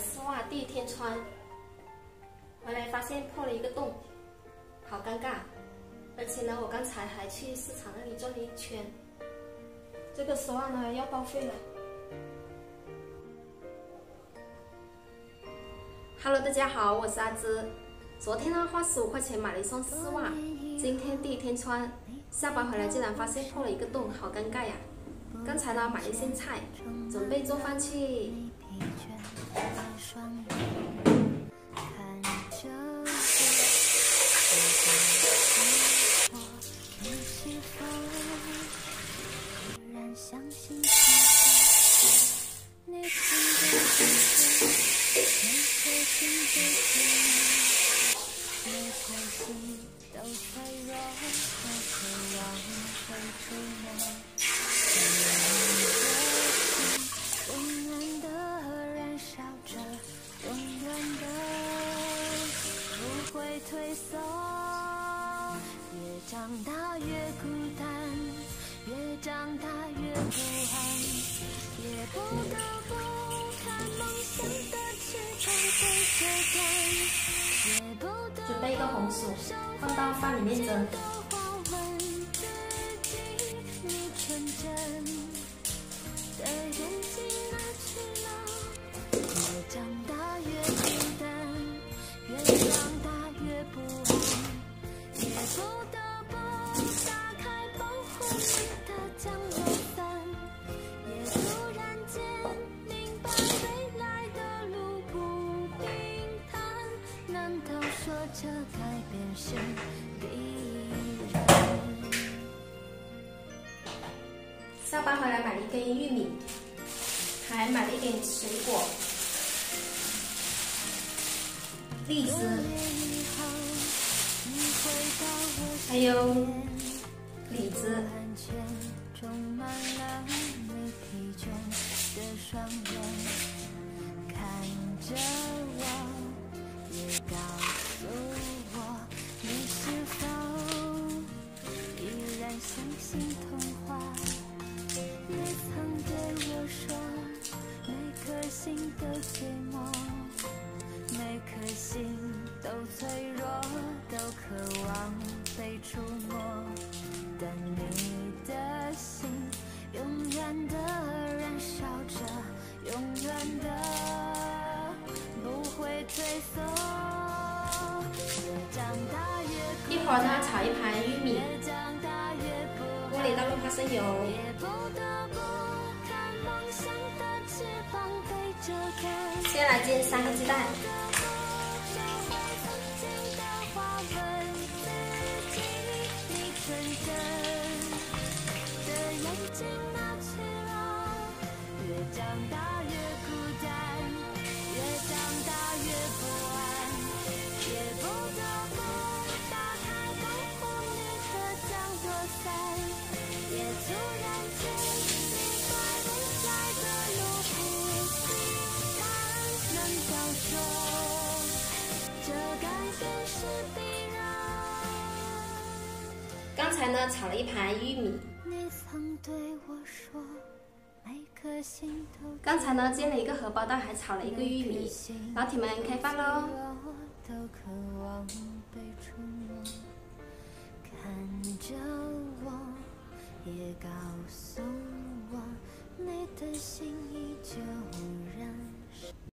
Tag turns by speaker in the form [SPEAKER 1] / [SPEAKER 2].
[SPEAKER 1] 丝袜第一天穿，回来发现破了一个洞，好尴尬。而且呢，我刚才还去市场那里转了一圈，这个丝袜呢要报废了。Hello， 大家好，我是阿芝。昨天呢花15块钱买了一双丝袜，今天第一天穿，下班回来竟然发现破了一个洞，好尴尬呀。刚才呢买了一些菜，准备做饭去。
[SPEAKER 2] 退缩，越长大越孤单，越长大越不安，也不得不看梦想的翅膀被折断，也不得不
[SPEAKER 1] 准备一个红薯，放到饭里面蒸。
[SPEAKER 2] 问自己，你纯真的眼睛哪去了？越长大越孤单，越长大越不安，也不得不打开保护你的降落伞，也突然间明白未来的路不平坦，难道说这改变是必然？
[SPEAKER 1] 下班回来买了一根玉米，还买了一点水果，荔枝，还有李子。充满了你疲倦的双眼，看着我，也告诉我，你是否依然相信童话？也曾对我说，每颗心都寂寞，每颗心都脆弱，都渴望被触摸，但你的心永远的燃烧着，永远的不会退缩。越长大越一会儿呢，炒一盘玉米，锅里倒入花生油，先来煎3个鸡蛋。长大越孤单，越长大越不安，也不得不打开保护你的降落伞，也突然间明白未来的路不平坦，难道说这改变是必然？刚才呢炒了一盘玉米。你曾对我说。刚才呢煎了一个荷包蛋，还炒了一个玉米。老铁们开饭喽！看着我，也告诉我，你的心